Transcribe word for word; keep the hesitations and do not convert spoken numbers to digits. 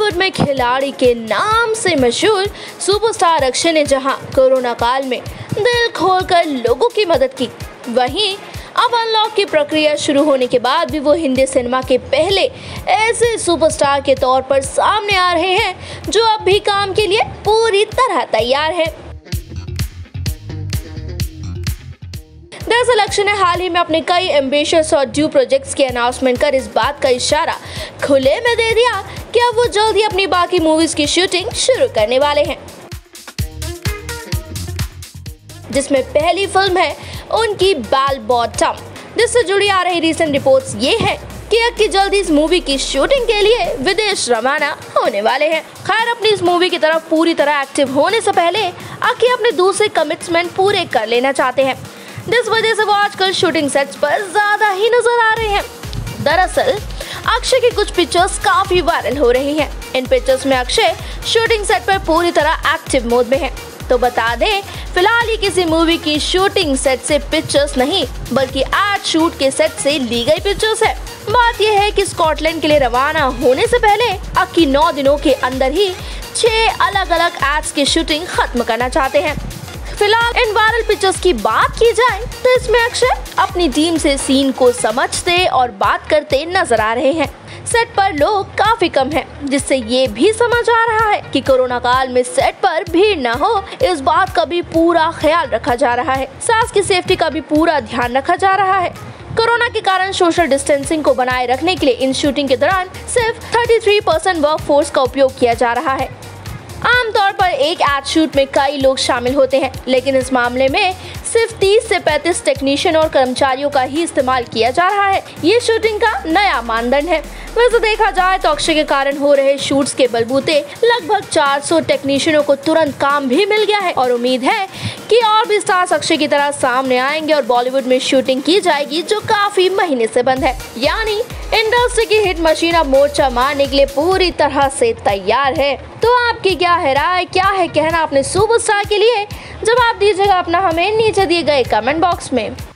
बॉलीवुड में खिलाड़ी के नाम से मशहूर सुपरस्टार अक्षय ने जहां कोरोना काल में दिल खोलकर लोगों की मदद की, वहीं अब अनलॉक की प्रक्रिया शुरू होने के बाद भी वो हिंदी सिनेमा के पहले ऐसे सुपरस्टार के तौर पर सामने आ रहे हैं जो अब भी काम के लिए पूरी तरह तैयार है। दरअसल अक्षय ने हाल ही में अपने कई एम्बिशियस और ड्यू प्रोजेक्ट्स की अनाउंसमेंट कर इस बात का इशारा खुले में दे दिया कि अब वो जल्द ही अपनी बाकी मूवीज की शूटिंग शुरू करने वाले हैं, जिसमें पहली फिल्म है उनकी बेल बॉटम, जिससे जुड़ी आ रही रीसेंट रिपोर्ट्स ये हैं कि अक्की जल्द इस मूवी की शूटिंग के लिए विदेश रवाना होने वाले हैं। खैर, अपनी इस मूवी की तरफ पूरी तरह एक्टिव होने से पहले अक्की अपने दूसरे कमिटमेंट पूरे कर लेना चाहते हैं, जिस वजह से वो आजकल शूटिंग सेट्स पर ज्यादा ही नजर आ रहे हैं। दरअसल अक्षय की कुछ पिक्चर्स काफी वायरल हो रही हैं। इन पिक्चर्स में अक्षय शूटिंग सेट पर पूरी तरह एक्टिव मोड में हैं। तो बता दें, फिलहाल ये किसी मूवी की शूटिंग सेट से पिक्चर्स नहीं बल्कि एड शूट के सेट से ली गई पिक्चर्स है। बात यह है कि स्कॉटलैंड के लिए रवाना होने से पहले अक्की नौ दिनों के अंदर ही छह अलग अलग एड्स की शूटिंग खत्म करना चाहते हैं। फिलहाल इन वायरल पिक्चर्स की बात की जाए तो इसमें अक्षय अपनी टीम से सीन को समझते और बात करते नजर आ रहे हैं। सेट पर लोग काफी कम हैं, जिससे ये भी समझ आ रहा है कि कोरोना काल में सेट पर भीड़ न हो, इस बात का भी पूरा ख्याल रखा जा रहा है। सांस की सेफ्टी का भी पूरा ध्यान रखा जा रहा है। कोरोना के कारण सोशल डिस्टेंसिंग को बनाए रखने के लिए इन शूटिंग के दौरान सिर्फ तैंतीस परसेंट वर्क फोर्स का उपयोग किया जा रहा है। आमतौर पर एक एड शूट में कई लोग शामिल होते हैं, लेकिन इस मामले में सिर्फ तीस से पैंतीस टेक्नीशियन और कर्मचारियों का ही इस्तेमाल किया जा रहा है। ये शूटिंग का नया मानदंड है। वैसे देखा जाए तो अक्षय के कारण हो रहे शूट्स के बलबूते लगभग चार सौ टेक्नीशियनों को तुरंत काम भी मिल गया है और उम्मीद है कि और भी स्टार्स अक्षय की तरह सामने आएंगे और बॉलीवुड में शूटिंग की जाएगी, जो काफी महीने से बंद है। यानी इंडस्ट्री की हिट मशीन अब मोर्चा मारने के लिए पूरी तरह से तैयार है। तो आपकी क्या है राय, क्या है कहना अपने सुपरस्टार के लिए? जवाब दीजिएगा अपना हमें नीचे दिए गए कमेंट बॉक्स में।